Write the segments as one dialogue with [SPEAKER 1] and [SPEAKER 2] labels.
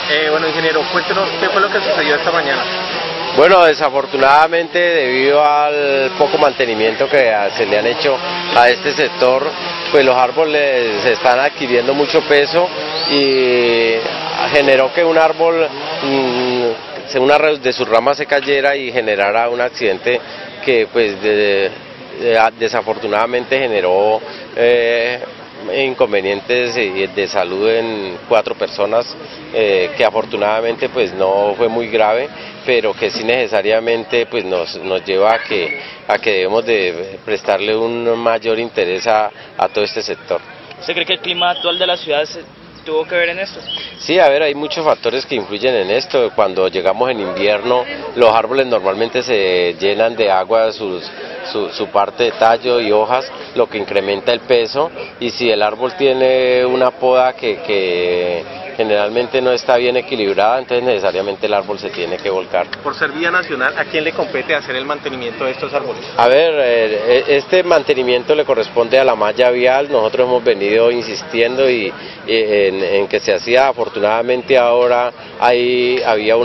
[SPEAKER 1] Bueno, ingeniero, cuéntenos qué fue lo que sucedió esta mañana.
[SPEAKER 2] Bueno, desafortunadamente debido al poco mantenimiento que se le han hecho a este sector, pues los árboles se están adquiriendo mucho peso y generó que un árbol, una de sus ramas se cayera y generara un accidente que pues desafortunadamente generó inconvenientes de salud en 4 personas, que afortunadamente pues no fue muy grave, pero que sí necesariamente pues nos lleva a que debemos de prestarle un mayor interés a todo este sector.
[SPEAKER 3] ¿Usted cree que el clima actual de la ciudad tuvo que ver en esto?
[SPEAKER 2] Sí, a ver, hay muchos factores que influyen en esto. Cuando llegamos en invierno, los árboles normalmente se llenan de agua su parte de tallo y hojas, lo que incrementa el peso, y si el árbol tiene una poda que generalmente no está bien equilibrada, entonces necesariamente el árbol se tiene que volcar.
[SPEAKER 1] Por ser vía nacional, ¿a quién le compete hacer el mantenimiento de estos árboles?
[SPEAKER 2] A ver, este mantenimiento le corresponde a la malla vial. Nosotros hemos venido insistiendo en que se hacía. Afortunadamente ahora había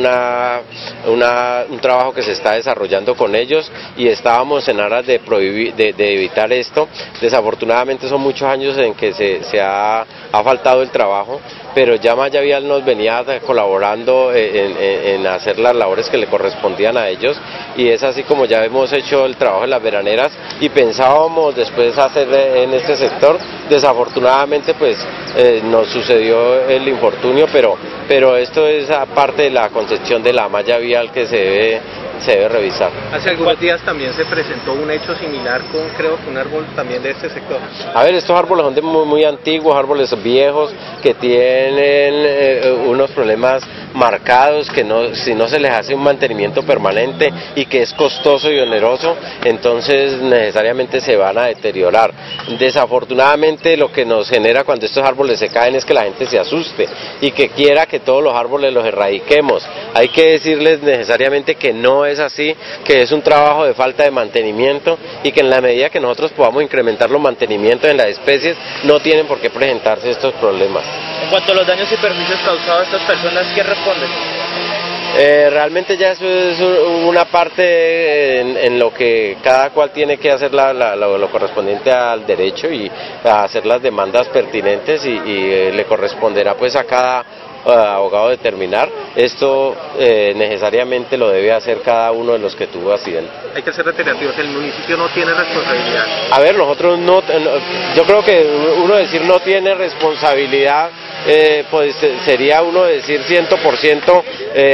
[SPEAKER 2] un trabajo que se está desarrollando con ellos y estábamos en aras de evitar esto. Desafortunadamente son muchos años en que se ha faltado el trabajo, pero ya Malla Vial nos venía colaborando en hacer las labores que le correspondían a ellos, y es así como ya hemos hecho el trabajo en las veraneras y pensábamos después hacer en este sector. Desafortunadamente pues nos sucedió el infortunio, pero esto es parte de la concepción de la malla vial que se debe revisar.
[SPEAKER 1] Hace algunos días también se presentó un hecho similar con, creo que un árbol también de este sector.
[SPEAKER 2] A ver, estos árboles son muy antiguos, árboles viejos que tienen unos problemas marcados, que si no se les hace un mantenimiento permanente y que es costoso y oneroso, entonces necesariamente se van a deteriorar. Desafortunadamente lo que nos genera cuando estos árboles se caen es que la gente se asuste y que quiera que todos los árboles los erradiquemos. Hay que decirles necesariamente que no es así, que es un trabajo de falta de mantenimiento y que en la medida que nosotros podamos incrementar los mantenimientos en las especies, no tienen por qué presentarse estos problemas.
[SPEAKER 3] En cuanto a los daños y perjuicios causados a estas personas, ¿quién responde?
[SPEAKER 2] Realmente ya eso es una parte en lo que cada cual tiene que hacer lo correspondiente al derecho y a hacer las demandas pertinentes y le corresponderá pues a cada abogado determinar. Esto necesariamente lo debe hacer cada uno de los que tuvo accidente.
[SPEAKER 1] Hay que ser reiterativos, el municipio no tiene responsabilidad.
[SPEAKER 2] A ver, nosotros yo creo que uno decir no tiene responsabilidad, pues sería uno decir 100%,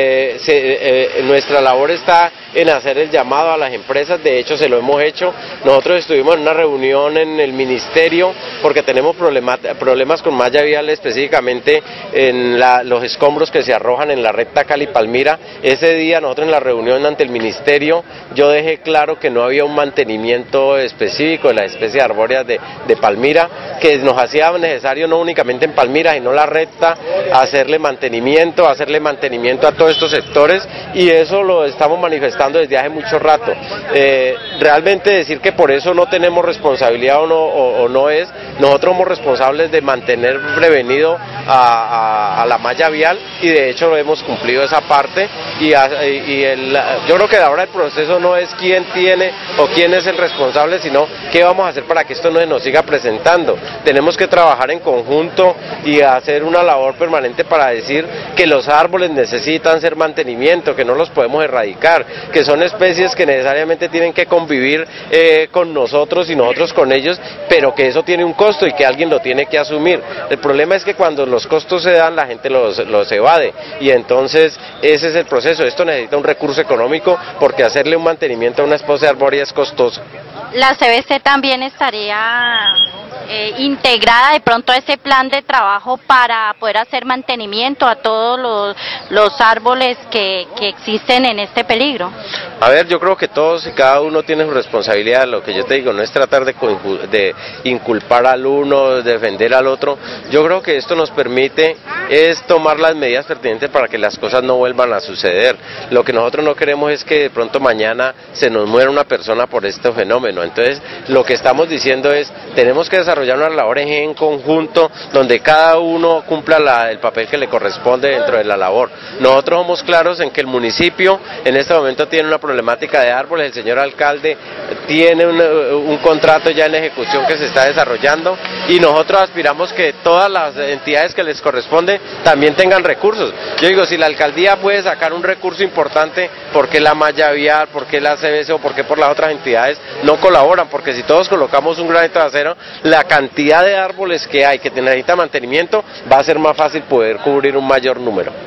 [SPEAKER 2] nuestra labor está en hacer el llamado a las empresas. De hecho se lo hemos hecho. Nosotros estuvimos en una reunión en el ministerio porque tenemos problemas con malla vial, específicamente en los escombros que se arrojan en la recta Cali-Palmira. Ese día nosotros en la reunión ante el ministerio yo dejé claro que no había un mantenimiento específico de las especies arbóreas de Palmira, que nos hacía necesario no únicamente en Palmira sino la recta hacerle mantenimiento a todos estos sectores, y eso lo estamos manifestando desde hace mucho rato. Realmente decir que por eso no tenemos responsabilidad o no es, nosotros somos responsables de mantener prevenido a la malla vial, y de hecho lo hemos cumplido esa parte, yo creo que ahora el proceso no es quién tiene o quién es el responsable, sino qué vamos a hacer para que esto no se nos siga presentando. Tenemos que trabajar en conjunto y hacer una labor permanente para decir que los árboles necesitan ser mantenimiento, que no los podemos erradicar, que son especies que necesariamente tienen que convivir con nosotros y nosotros con ellos, pero que eso tiene un costo y que alguien lo tiene que asumir. El problema es que cuando los costos se dan, la gente los evade, y entonces ese es el proceso. Esto necesita un recurso económico porque hacerle un mantenimiento a una especie arbórea es costoso.
[SPEAKER 4] La CBC también estaría integrada de pronto a ese plan de trabajo para poder hacer mantenimiento a todos los árboles que existen en este peligro.
[SPEAKER 2] A ver, yo creo que todos y cada uno tiene su responsabilidad. Lo que yo te digo no es tratar de inculpar al uno, defender al otro. Yo creo que esto nos permite es tomar las medidas pertinentes para que las cosas no vuelvan a suceder. Lo que nosotros no queremos es que de pronto mañana se nos muera una persona por este fenómeno. Entonces, lo que estamos diciendo es, tenemos que desarrollar unas labores en conjunto donde cada uno cumpla el papel que le corresponde dentro de la labor. Nosotros somos claros en que el municipio en este momento tiene una problemática de árboles. El señor alcalde tiene un contrato ya en ejecución que se está desarrollando y nosotros aspiramos que todas las entidades que les corresponde también tengan recursos. Yo digo, si la alcaldía puede sacar un recurso importante, ¿por qué la malla vial, por qué la CBC o por qué por las otras entidades no colaboran? Porque si todos colocamos un granito de acero, la cantidad de árboles que hay que necesita mantenimiento va a ser más fácil poder cubrir un mayor número.